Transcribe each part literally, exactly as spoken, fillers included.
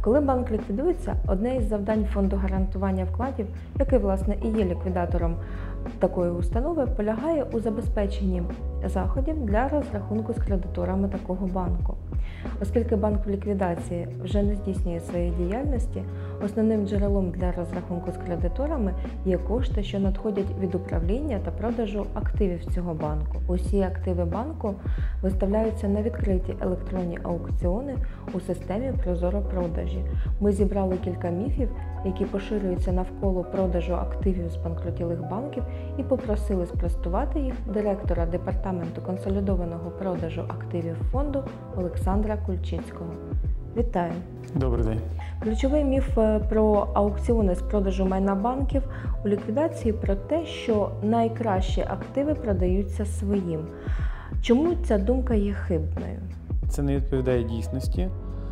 Коли банк ліквідується, одне із завдань фонду гарантування вкладів, який, власне, і є ліквідатором такої установи, полягає у забезпеченні заходів для розрахунку з кредиторами такого банку. Оскільки банк в ліквідації вже не здійснює своєї діяльності, основним джерелом для розрахунку з кредиторами є кошти, що надходять від управління та продажу активів цього банку. Усі активи банку виставляються на відкриті електронні аукціони у системі Прозоро-продажі. Ми зібрали кілька міфів, які поширюються навколо продажу активів збанкрутілих банків, і попросили спростувати їх директора Департаменту консолідованого продажу активів фонду Олександра Кульчицького. Вітаю! Добрий день. Ключовий міф про аукціони з продажу майна банків у ліквідації про те, що найкращі активи продаються своїм. Чому ця думка є хибною? Це не відповідає дійсності.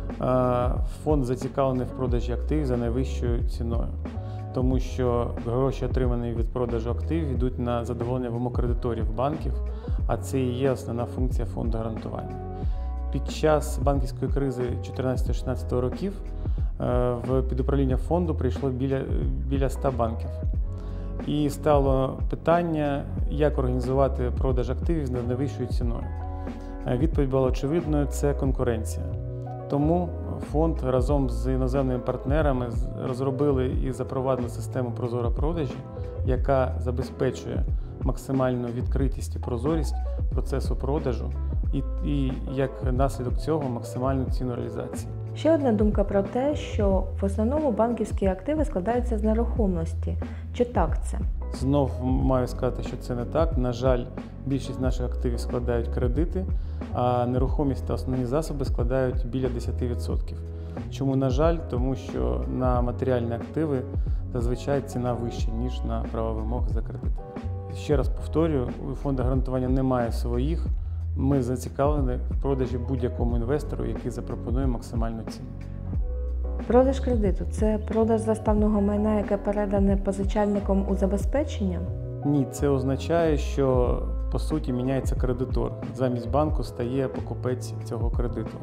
Фонд зацікавлений в продажі активів за найвищою ціною, тому що гроші, отримані від продажу активів, йдуть на задоволення вимог кредиторів банків, а це і є основна функція фонду гарантування. Під час банківської кризи чотирнадцятого-шістнадцятого років в підуправління фонду прийшло біля, біля ста банків. І стало питання, як організувати продаж активів з найвищою ціною. Відповідь була очевидною – це конкуренція. Тому фонд разом з іноземними партнерами розробили і запровадили систему Прозоро-продажі, яка забезпечує максимальну відкритість і прозорість процесу продажу і, і як наслідок цього максимальну ціну реалізації. Ще одна думка про те, що в основному банківські активи складаються з нерухомості. Чи так це? Знов маю сказати, що це не так. На жаль, більшість наших активів складають кредити, а нерухомість та основні засоби складають біля десять відсотків. Чому на жаль? Тому що на матеріальні активи зазвичай ціна вища, ніж на права вимоги за кредитами. Ще раз повторюю, у фонду гарантування немає своїх. Ми зацікавлені в продажі будь-якому інвестору, який запропонує максимальну ціну. Продаж кредиту – це продаж заставного майна, яке передане позичальником у забезпечення? Ні, це означає, що по суті міняється кредитор. Замість банку стає покупець цього кредиту.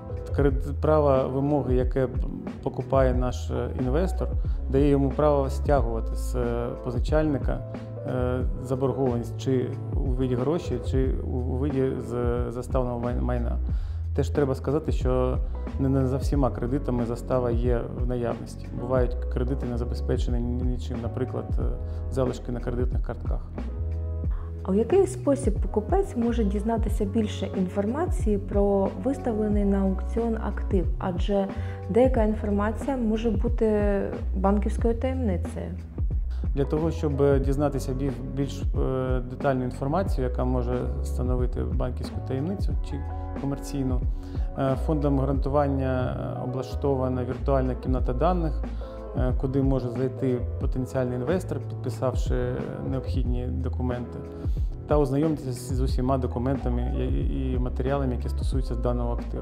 Право вимоги, яке покупає наш інвестор, дає йому право стягувати з позичальника заборгованість чи у виді грошей, чи у виді заставного майна. Теж треба сказати, що не за всіма кредитами застава є в наявності. Бувають кредити не забезпечені нічим, наприклад, залишки на кредитних картках. А у який спосіб покупець може дізнатися більше інформації про виставлений на аукціон актив? Адже деяка інформація може бути банківською таємницею. Для того, щоб дізнатися більш детальну інформацію, яка може становити банківську таємницю чи комерційну, фондом гарантування облаштована віртуальна кімната даних, куди може зайти потенціальний інвестор, підписавши необхідні документи, та ознайомитися з усіма документами і матеріалами, які стосуються даного активу.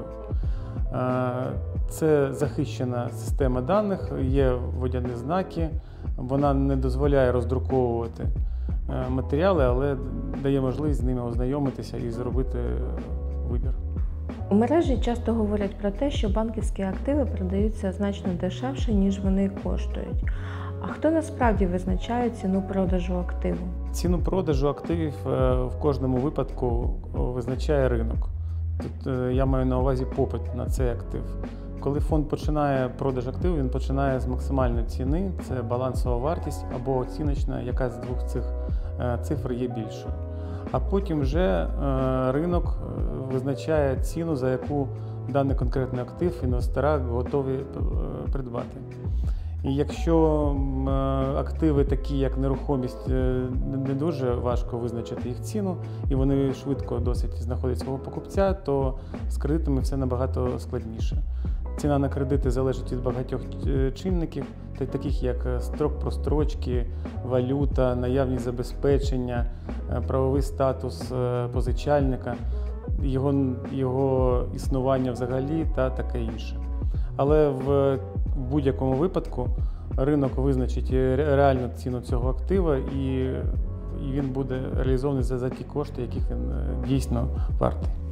Це захищена система даних, є водяні знаки, вона не дозволяє роздруковувати матеріали, але дає можливість з ними ознайомитися і зробити вибір. У мережі часто говорять про те, що банківські активи продаються значно дешевше, ніж вони коштують. А хто насправді визначає ціну продажу активу? Ціну продажу активів в кожному випадку визначає ринок. Тут я маю на увазі попит на цей актив. Коли фонд починає продаж активів, він починає з максимальної ціни, це балансова вартість або оціночна, яка з двох цих цифр є більшою. А потім вже ринок визначає ціну, за яку даний конкретний актив інвестора готові придбати. І якщо активи такі, як нерухомість, не дуже важко визначити їх ціну, і вони швидко досить знаходять свого покупця, то з кредитами все набагато складніше. Ціна на кредити залежить від багатьох чинників, таких як строк прострочки, валюта, наявність забезпечення, правовий статус позичальника, його, його існування взагалі та таке інше. Але в будь-якому випадку ринок визначить реальну ціну цього актива і, і він буде реалізований за, за ті кошти, яких він дійсно вартий.